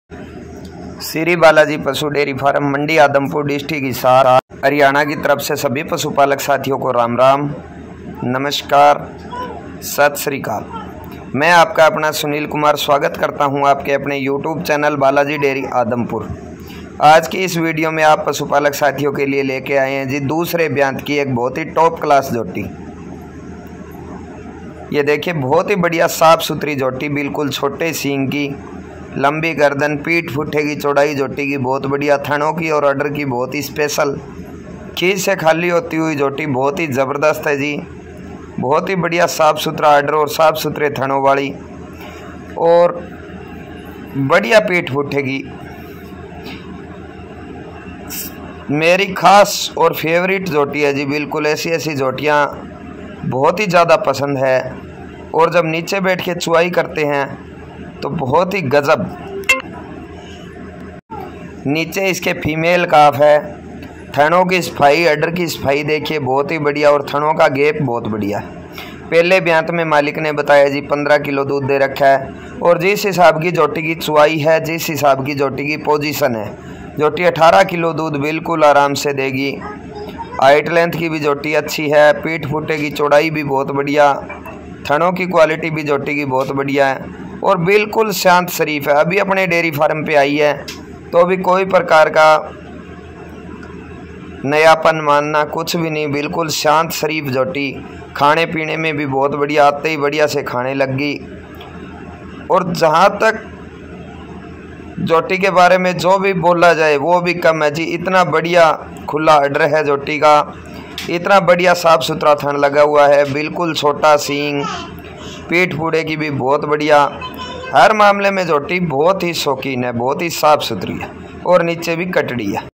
श्री बालाजी पशु dairy farm Mandi Adampur district Hisar Haryana की तरफ से सभी पशुपालक साथियों को राम राम, नमस्कार, सत श्री अकाल। मैं आपका अपना सुनील कुमार स्वागत करता हूं आपके अपने YouTube channel Balaji dairy Adampur. आज की इस वीडियो में आप पशुपालक साथियों के लिए लेके आए हैं जी दूसरे ब्यांत की एक बहुत ही टॉप क्लास जोटी। ये देखिए बहुत ही बढ़िया साफ सुथरी जोटी, बिल्कुल छोटे सींग की, लंबी गर्दन, पीठ फुट्टे की चौड़ाई जोटी की बहुत बढ़िया, थनों की और अडर की बहुत ही स्पेशल, खींच से खाली होती हुई जोटी बहुत ही ज़बरदस्त है जी। बहुत ही बढ़िया साफ़ सुथरा अडर और साफ़ सुथरे थनों वाली और बढ़िया पीठ फुट्टे की। मेरी खास और फेवरेट जोटी है जी। बिल्कुल ऐसी ऐसी जोटियाँ बहुत ही ज़्यादा पसंद है और जब नीचे बैठ के चुआई करते हैं तो बहुत ही गजब। नीचे इसके फीमेल काफ है, थनों की सफाई, अडर की सफाई देखिए बहुत ही बढ़िया और थनों का गैप बहुत बढ़िया। पहले ब्यांत में मालिक ने बताया जी 15 किलो दूध दे रखा है और जिस हिसाब की जोटी की चुआई है, जिस हिसाब की जोटी की पोजीशन है, जोटी 18 किलो दूध बिल्कुल आराम से देगी। हाइट लेंथ की भी जोटी अच्छी है, पीठ फुट्टे की चौड़ाई भी बहुत बढ़िया, थनों की क्वालिटी भी जोटी की बहुत बढ़िया है और बिल्कुल शांत शरीफ है। अभी अपने डेयरी फार्म पे आई है तो अभी कोई प्रकार का नयापन मानना कुछ भी नहीं, बिल्कुल शांत शरीफ जोटी। खाने पीने में भी बहुत बढ़िया, आते ही बढ़िया से खाने लग गई। और जहाँ तक जोटी के बारे में जो भी बोला जाए वो भी कम है जी। इतना बढ़िया खुला अडर है जोटी का, इतना बढ़िया साफ सुथरा थन लगा हुआ है, बिल्कुल छोटा सींग, पीठ फूड़े की भी बहुत बढ़िया। हर मामले में जोटी बहुत ही शौकीन है, बहुत ही साफ सुथरी है और नीचे भी कटड़ी है।